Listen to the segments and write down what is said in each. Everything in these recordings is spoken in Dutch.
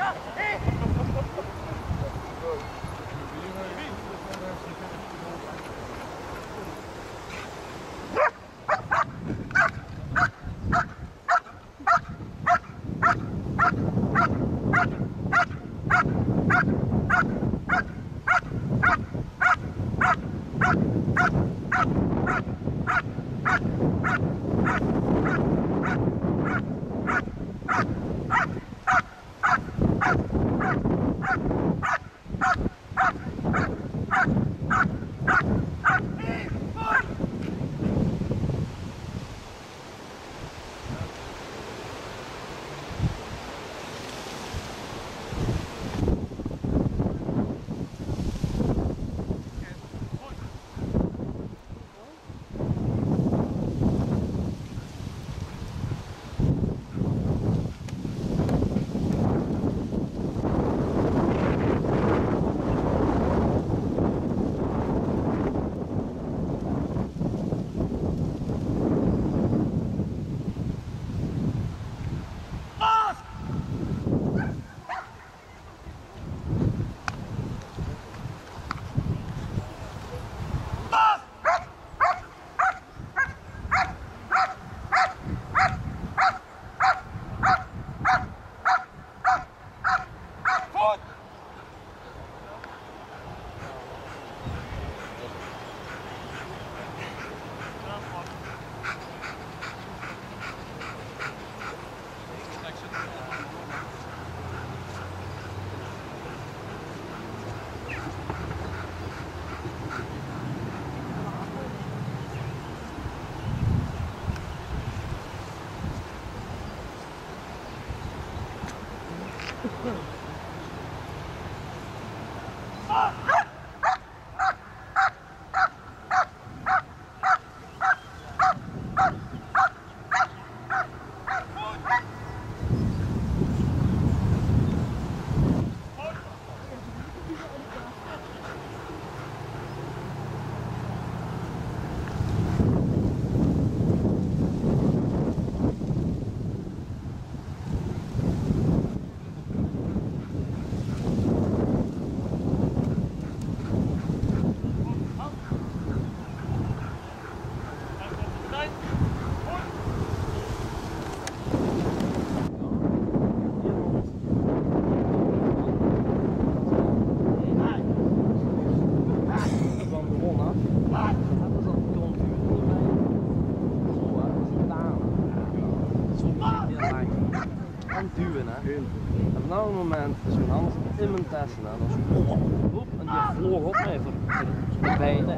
Duwen, hè. En op dat moment is mijn hand in mijn testen en dan zo en die vloog op mij voor de bijna.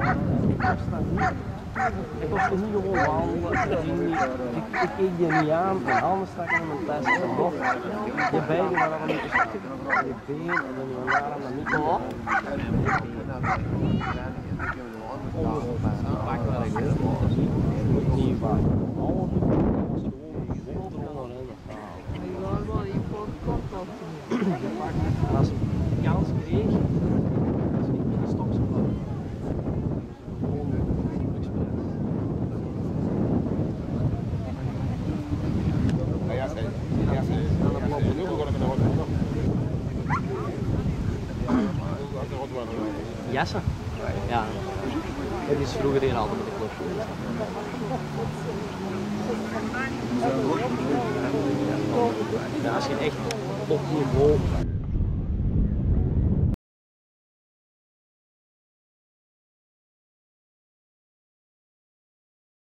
Ik was er niet gewoon wandelen, ik keek die niet aan, mijn handen staken in mijn testen en nog. Je beiden waren dan niet zo je been en dan je arm dan niet op. Pak waar ik wil, dat is niet waar. En als ik kans kreeg, als ik niet in de stok zou vallen. Gewoon expres. Jessen? Ja. Dat is vroeger hier altijd met de club. Ja, als je echt op niveau